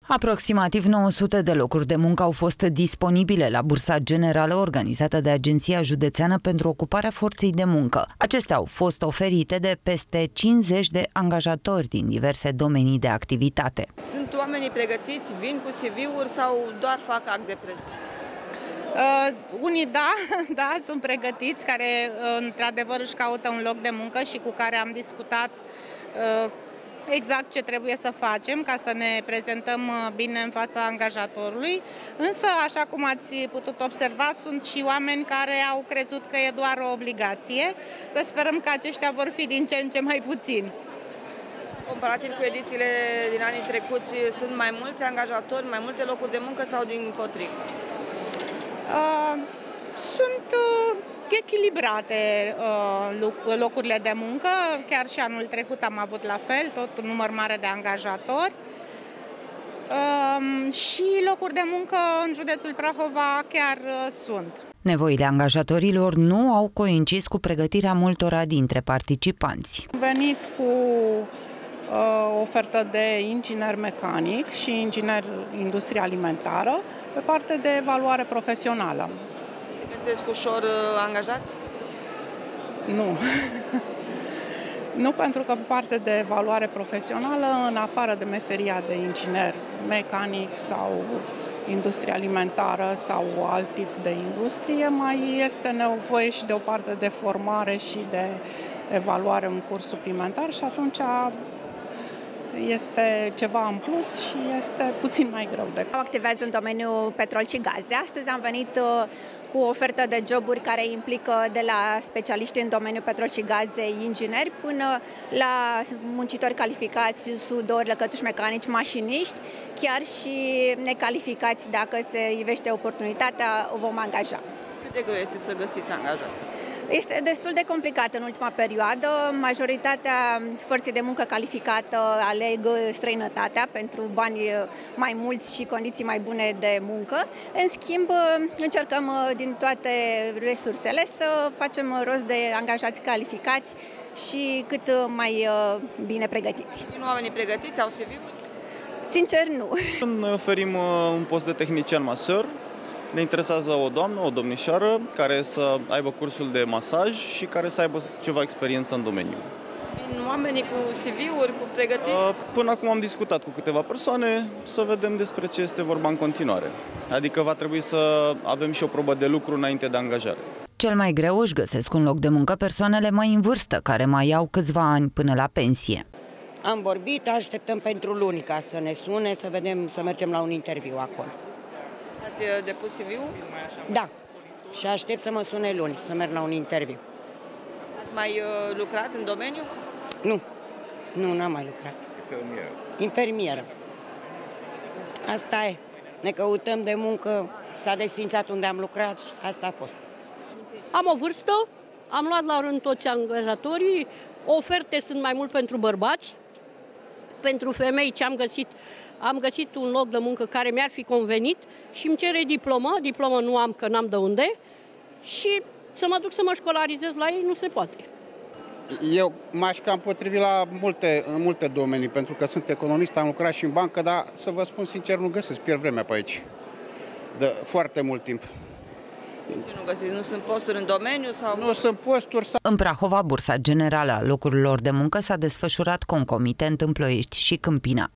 Aproximativ 900 de locuri de muncă au fost disponibile la Bursa Generală organizată de Agenția Județeană pentru Ocuparea Forței de Muncă. Acestea au fost oferite de peste 50 de angajatori din diverse domenii de activitate. Sunt oamenii pregătiți, vin cu CV-uri sau doar fac act de prezență? Unii da, sunt pregătiți, care într-adevăr își caută un loc de muncă și cu care am discutat exact ce trebuie să facem ca să ne prezentăm bine în fața angajatorului. Însă, așa cum ați putut observa, sunt și oameni care au crezut că e doar o obligație. Să sperăm că aceștia vor fi din ce în ce mai puțini. Comparativ cu edițiile din anii trecuți, sunt mai mulți angajatori, mai multe locuri de muncă sau dimpotrivă? Sunt echilibrate locurile de muncă, chiar și anul trecut am avut la fel, tot un număr mare de angajatori. Și locuri de muncă în județul Prahova chiar sunt. Nevoile angajatorilor nu au coincis cu pregătirea multora dintre participanți. Am venit cu o ofertă de inginer mecanic și inginer industrie alimentară pe parte de evaluare profesională. Se găsesc ușor angajați? Nu. Nu, pentru că pe parte de evaluare profesională, în afară de meseria de inginer mecanic sau industrie alimentară sau alt tip de industrie, mai este nevoie și de o parte de formare și de evaluare în curs suplimentar și atunci este ceva în plus și este puțin mai greu de. Activează în domeniul petrol și gaze. Astăzi am venit cu o ofertă de joburi care implică de la specialiști în domeniul petrol și gaze, ingineri, până la muncitori calificați, sudori, lăcătuși mecanici, mașiniști, chiar și necalificați. Dacă se ivește oportunitatea, o vom angaja. Cât de greu este să găsiți angajați? Este destul de complicat în ultima perioadă. Majoritatea forței de muncă calificată aleg străinătatea pentru bani mai mulți și condiții mai bune de muncă. În schimb, încercăm din toate resursele să facem rost de angajați calificați și cât mai bine pregătiți. Din oamenii pregătiți au CV-uri? Sincer, nu. Noi oferim un post de tehnician maseur. Ne interesează o doamnă, o domnișoară, care să aibă cursul de masaj și care să aibă ceva experiență în domeniu. Oamenii cu CV-uri, cu pregătiți? Până acum am discutat cu câteva persoane, să vedem despre ce este vorba în continuare. Adică va trebui să avem și o probă de lucru înainte de angajare. Cel mai greu își găsesc un loc de muncă persoanele mai în vârstă, care mai au câțiva ani până la pensie. Am vorbit, așteptăm pentru luni ca să ne sune, să vedem, să mergem la un interviu acolo. Ați depus CV-ul? Da. Și aștept să mă sune luni, să merg la un interviu. Ați mai lucrat în domeniu? Nu. Nu, n-am mai lucrat. Infermieră. Infermieră. Asta e. Ne căutăm de muncă, s-a desfințat unde am lucrat și asta a fost. Am o vârstă, am luat la rând toți angajatorii, oferte sunt mai mult pentru bărbați, pentru femei ce am găsit un loc de muncă care mi-ar fi convenit și îmi cere diplomă nu am, că n-am de unde, și să mă duc să mă școlarizez la ei nu se poate. Eu m-aș cam potrivi în multe domenii, pentru că sunt economist, am lucrat și în bancă, dar să vă spun sincer, nu găsesc, pierd vremea pe aici, de foarte mult timp. Ce nu găsiți? Nu sunt posturi în domeniu? Sau? Nu sunt posturi. În Prahova, Bursa Generală a locurilor de muncă s-a desfășurat concomitent în Ploiești și Câmpina.